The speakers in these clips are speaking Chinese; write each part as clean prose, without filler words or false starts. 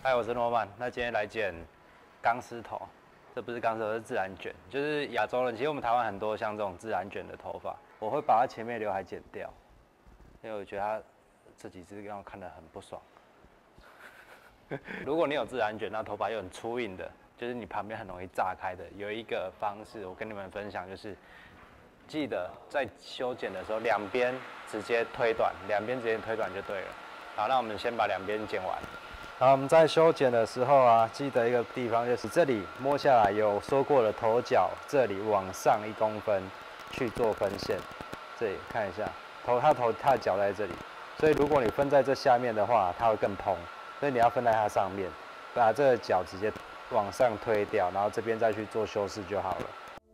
嗨，我是诺曼。那今天来剪钢丝头，这不是钢丝头，是自然卷。就是亚洲人，其实我们台湾很多像这种自然卷的头发，我会把它前面刘海剪掉，因为我觉得它这几支让我看得很不爽。如果你有自然卷，那头发又很粗硬的，就是你旁边很容易炸开的，有一个方式我跟你们分享，就是记得在修剪的时候，两边直接推短，就对了。好，那我们先把两边剪完。好，我们在修剪的时候啊，记得一个地方就是这里摸下来有说过的头角，这里往上1公分去做分线。这里看一下，它的角在这里，所以如果你分在这下面的话，它会更蓬，所以你要分在它上面，把这个角直接往上推掉，然后这边再去做修饰就好了。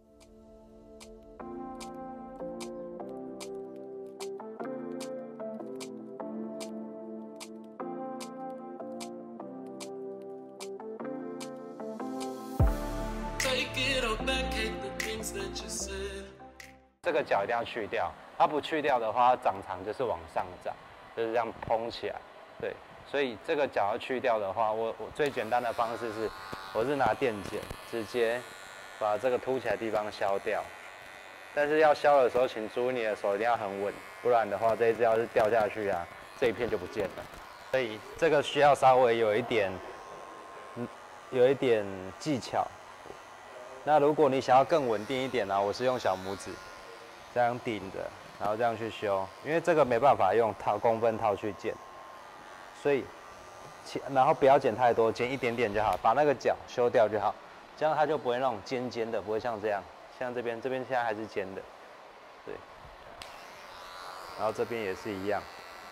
这个角一定要去掉，它不去掉的话，它长长就是往上长，就是这样蓬起来。对，所以这个角要去掉的话，我最简单的方式是，我是拿电剪直接把这个凸起来的地方削掉。但是要削的时候，请注意你的手一定要很稳，不然的话这一只要是掉下去啊，这一片就不见了。所以这个需要稍微有一点技巧。那如果你想要更稳定一点呢，我是用小拇指这样顶着，然后这样去修，因为这个没办法用公分套去剪，所以然后不要剪太多，剪一点点就好，把那个角修掉就好，这样它就不会那种尖尖的，不会像这样，像这边现在还是尖的，对，然后这边也是一样。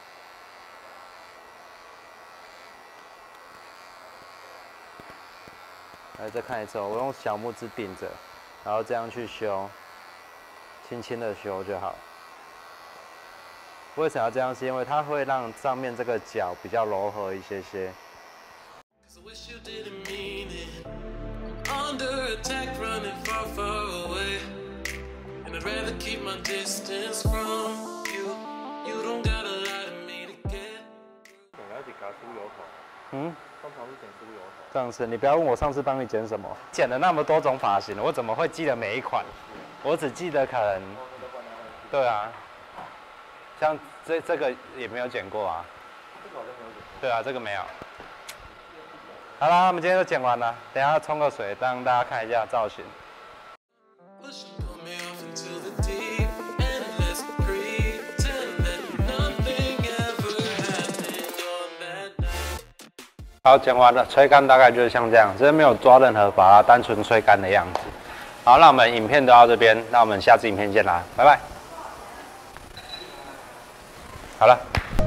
来再看一次，我用小拇指顶着，然后这样去修，轻轻的修就好。为什么要这样？是因为它会让上面这个角比较柔和一些些。通常是剪梳油头。上次你不要问我上次帮你剪什么，剪了那么多种发型，我怎么会记得每一款？我只记得可能，对啊，像这个也没有剪过啊。这个好像没有剪过。对啊，这个没有。好啦，我们今天就剪完了，等一下冲个水，让大家看一下造型。好，剪完了，吹干大概就是像这样，这边没有抓任何发，单纯吹干的样子。好，那我们影片都到这边，那我们下次影片见啦，拜拜。好了。